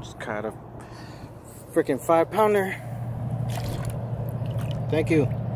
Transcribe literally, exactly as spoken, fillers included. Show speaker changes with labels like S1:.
S1: Just caught a freaking five pounder. Thank you.